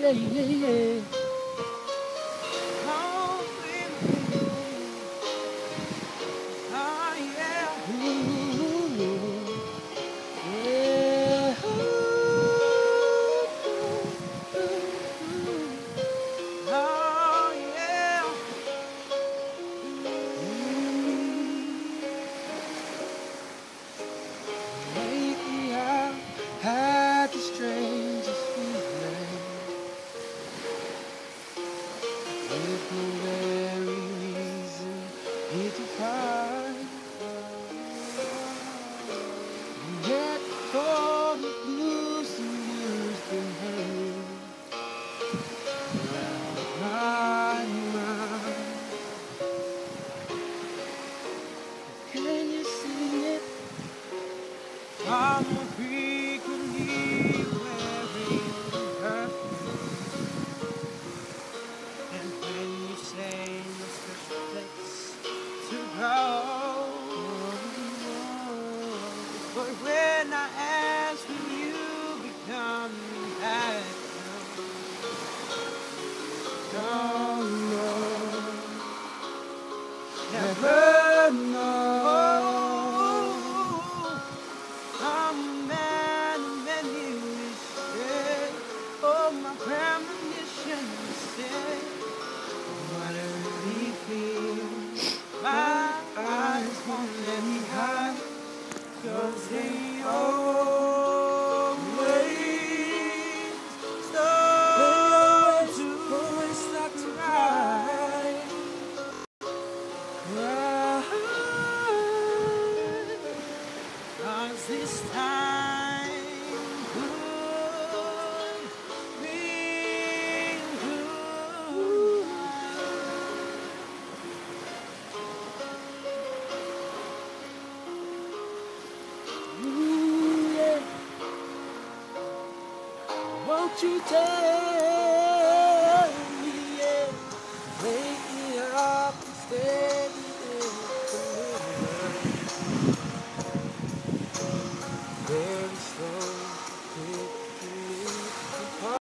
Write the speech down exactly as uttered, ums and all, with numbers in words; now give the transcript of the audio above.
yeah, yeah, yeah. Oh, baby. Oh, yeah. Ooh, yeah. Oh, yeah. Lately I've had the strangest feeling, with no very reason here to find. And yet all the blues and blues been hanging around my mind. Can you see it? I'm frequently wearing perfume. And when you say no special place to go, but when I ask when you become back, Don't know, never never know. know. I'm a man of many wishes. Oh, my premonition said, what I really feel. My eyes won't let me hide, 'cause they always start to Always start to cry. cry, cry. 'Cause this time could be good. Ooh, yeah. Won't you take